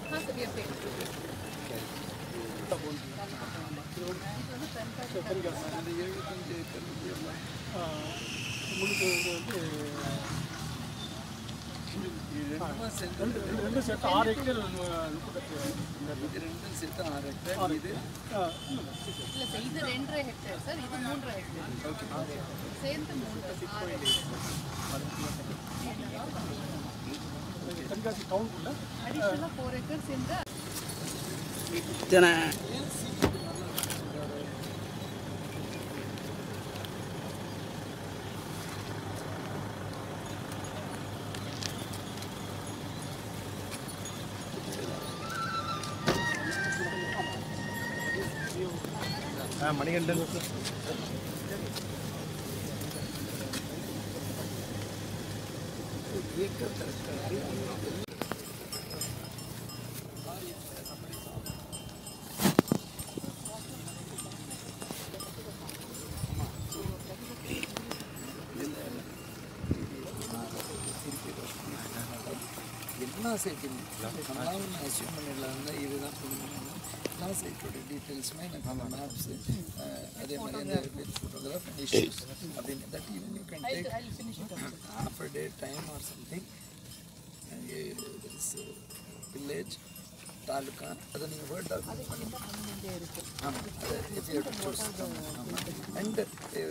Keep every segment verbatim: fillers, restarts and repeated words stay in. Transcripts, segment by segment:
हाँ सर, ये फेक ரெண்டு செட் ஆறு ஹெக்டேர் ரெண்டு செட் ஆறு ஹெக்டேர் இது இல்ல சார், இது ரெண்டரை ஹெக்டேர் சார், இது மூன்றரை ஹெக்டேர் சேர்ந்து மூன்று ஆறு தென்காசி டவுனுக்குள்ள அடிஷனலாக ஃபோர் ஹெக்டேர் சேர்ந்து ஜன மணிகண்டன் எல்லா சைட்டுமே நல்லா ஒன்று அசியூம் பண்ணிடலாம் தான் இதுதான் எல்லா சைட்டோட டீட்டெயில்ஸுமே எனக்கு அந்த மேப்ஸு அதே மாதிரி அந்த ஃபோட்டோகிராஃப் அண்ட் இஷ்யூஸ் அப்படின்னு that even you can take half a day time or something village taluka அதை நீங்கள் வேர்ட் டாக்குமெண்ட் பண்ணி ஆமாம் அதை if you have to choose ஆமாம் and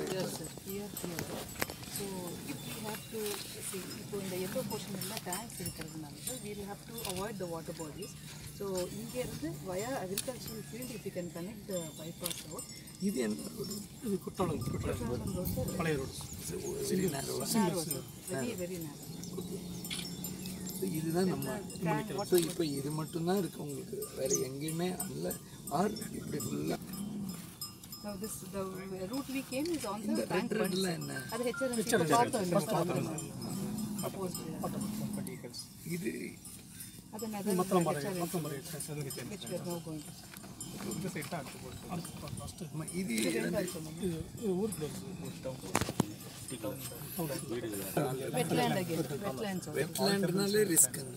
So if we have to see, இப்போ இந்த எல்லோ போர்ஷன் எல்லாம் டேங்க்ஸ் இருக்கிறதுனால we will have to avoid the water bodies. So இங்கேருந்து via agricultural field if you can connect the bypass road. இது என்ன road இது குற்றாலம் குற்றாலம் பழைய road very narrow Very very narrow. இதுதான் நம்ம ஸோ இப்போ இது மட்டும்தான் இருக்குது உங்களுக்கு வேறு எங்கேயுமே அல்ல ஆர் இப்படி ஃபுல்லாக So this the route we came is on the இந்த bank ரெட் ரெட்லாம் என்ன அது H R M C பார்த்தோம் opposed இது அது another மொத்தம் பாருங்க மொத்தம் பாருங்க seven which we are now going to இந்த சைட் தான் அடுத்து போட்டு ஃபர்ஸ்ட் ம- இது வந்து இது ஊருக்குள்ள wetland again wetlands also. வெட்லேண்ட்னாலே ரிஸ்க்குங்க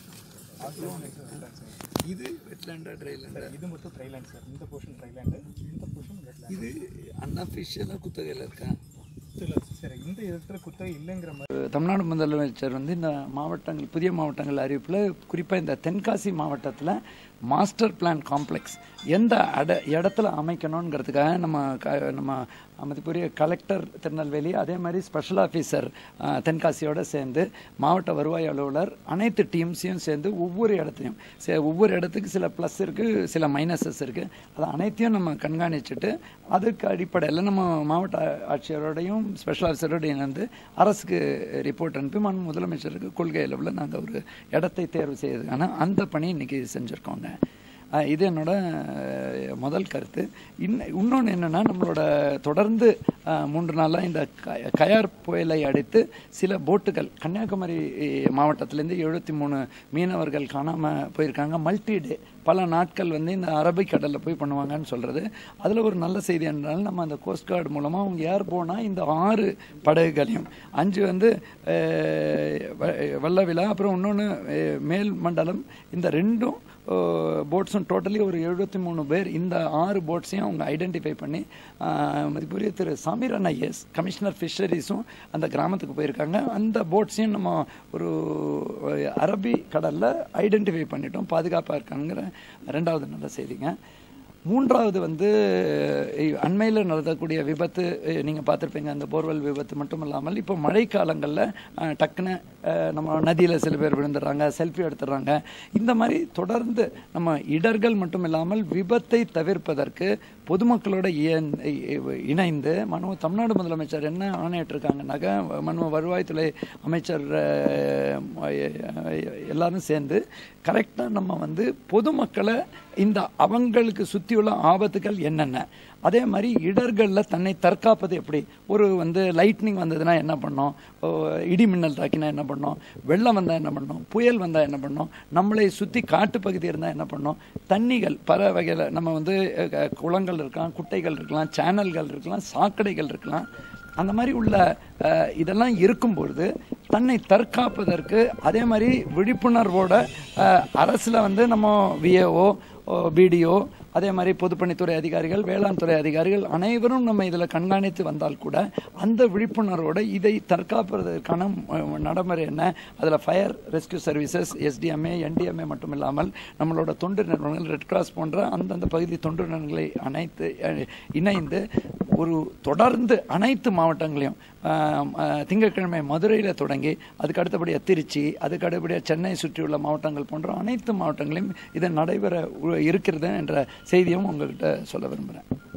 இது வெட்லேண்டா ட்ரைலேண்டா இது மட்டும் ட்ரைலேண்ட் சார் இந்த போர்ஷன் ட்ரைலேண்டு இந்த போர்ஷன் வெட்லேண்ட் இது அன்அஃபிஷியலாக குத்தகையில் இருக்கா இல்லை சரி இந்த இடத்துல குத்தகை இல்லைங்கிற மாதிரி தமிழ்நாடு முதலமைச்சர் வந்து இந்த மாவட்டங்கள் புதிய மாவட்டங்கள் அறிவிப்பில் குறிப்பாக இந்த தென்காசி மாவட்டத்தில் மாஸ்டர் பிளான் காம்ப்ளெக்ஸ் எந்த அட இடத்துல அமைக்கணுங்கிறதுக்காக நம்ம க நம்ம மதிப்புரிய கலெக்டர் திருநெல்வேலி அதே மாதிரி ஸ்பெஷல் ஆஃபீஸர் தென்காசியோடு சேர்ந்து மாவட்ட வருவாய் அலுவலர் அனைத்து டீம்ஸையும் சேர்ந்து ஒவ்வொரு இடத்தையும் சே ஒவ்வொரு இடத்துக்கு சில ப்ளஸ் இருக்குது சில மைனஸஸ் இருக்குது அதை அனைத்தையும் நம்ம கண்காணிச்சுட்டு அதுக்கு அடிப்படையில் நம்ம மாவட்ட ஆட்சியரோடையும் ஸ்பெஷல் ஆஃபீஸரோடையும் இணைந்து அரசுக்கு ரிப்போர்ட் அனுப்பி மண் முதலமைச்சருக்கு கொள்கை அளவில் நாங்கள் ஒரு இடத்தை தேர்வு செய்யறதுக்கான அந்த பணி இன்னைக்கு செஞ்சுருக்கோங்க. இது என்னோட முதல் கருத்து. இன் இன்னொன்று என்னென்னா நம்மளோட தொடர்ந்து மூன்று நாளாக இந்த கயார் புயலை அடித்து சில போட்டுகள் கன்னியாகுமரி மாவட்டத்திலேருந்து எழுபத்தி மூணு மீனவர்கள் காணாமல் போயிருக்காங்க. மல்டி டே பல நாட்கள் வந்து இந்த அரபிக்கடலில் போய் பண்ணுவாங்கன்னு சொல்கிறது. அதில் ஒரு நல்ல செய்தி என்றால் நம்ம அந்த கோஸ்ட் கார்டு மூலமாக அவங்க யார் போனால் இந்த ஆறு படகுகளையும் அஞ்சு வந்து வல்லவிழா அப்புறம் இன்னொன்று மேல் மண்டலம் இந்த ரெண்டும் போட்ஸும் டோட்டலி ஒரு எழுபத்தி மூணு பேர் இந்த ஆறு போட்ஸையும் அவங்க ஐடென்டிஃபை பண்ணி மதிப்புரிய திரு சமீரன் ஐஎஸ் கமிஷனர் ஃபிஷரிஸும் அந்த கிராமத்துக்கு போயிருக்காங்க. அந்த போட்ஸையும் நம்ம ஒரு அரபி கடலில் ஐடென்டிஃபை பண்ணிட்டோம், பாதுகாப்பாக இருக்காங்கிற ரெண்டாவது நல்ல செய்திங்க. மூன்றாவது வந்து அண்மையில் நடத்தக்கூடிய விபத்து நீங்கள் பார்த்துருப்பீங்க. அந்த போர்வெல் விபத்து மட்டும் இல்லாமல் இப்போ மழைக்காலங்களில் டக்குன்னு நம்ம நதியில் சில பேர் விழுந்துடுறாங்க, செல்ஃபி எடுத்துடுறாங்க. இந்த மாதிரி தொடர்ந்து நம்ம இடர்கள் மட்டும் இல்லாமல் விபத்தை தவிர்ப்பதற்கு பொதுமக்களோட இணைந்து மனு தமிழ்நாடு முதலமைச்சர் என்ன ஆணையிட்டிருக்காங்கன்னாக்க மனு வருவாய்த்துறை அமைச்சர் எல்லாரும் சேர்ந்து கரெக்டாக நம்ம வந்து பொதுமக்களை இந்த அவங்களுக்கு சுற்றியுள்ள ஆபத்துகள் என்னென்ன, அதே மாதிரி இடர்களில் தன்னை தற்காப்பது எப்படி, ஒரு வந்து லைட்னிங் வந்ததுன்னா என்ன பண்ணோம், இடி மின்னல் தாக்கினா என்ன பண்ணோம், வெள்ளம் வந்தால் என்ன பண்ணோம், புயல் வந்தால் என்ன பண்ணோம், நம்மளை சுற்றி காட்டுப்பகுதி இருந்தால் என்ன பண்ணோம், தண்ணிகள் பல வகையில் நம்ம வந்து குளங்கள் இருக்கலாம், குட்டைகள் இருக்கலாம், சேனல்கள் இருக்கலாம், சாக்கடைகள் இருக்கலாம், அந்த மாதிரி உள்ள இதெல்லாம் இருக்கும்பொழுது தன்னை தற்காப்பதற்கு அதே மாதிரி விழிப்புணர்வோட அரசில் வந்து நம்ம விஏஓ பிடிஓ அதே மாதிரி பொதுப்பணித்துறை அதிகாரிகள் வேளாண் துறை அதிகாரிகள் அனைவரும் நம்ம இதில் கண்காணித்து வந்தால் கூட அந்த விழிப்புணர்வோடு இதை தற்காப்பதற்கான நடைமுறை என்ன, அதில் fire rescue services SDMA NDMA மட்டும் இல்லாமல் நம்மளோட தொண்டு நிறுவனங்கள் ரெட் கிராஸ் போன்ற அந்தந்த பகுதி தொண்டு நிறுவனங்களை அனைத்து இணைந்து ஒரு தொடர்ந்து அனைத்து மாவட்டங்களையும் திங்கட்கிழமை மதுரையில் தொடங்கி அதுக்கு அடுத்தபடியாக திருச்சி அதுக்கு அடுத்தபடியாக சென்னை சுற்றியுள்ள மாவட்டங்கள் போன்ற அனைத்து மாவட்டங்களையும் இது நடைபெற இருக்கிறது என்ற செய்தியும் உங்கள்கிட்ட சொல்ல விரும்புகிறேன்.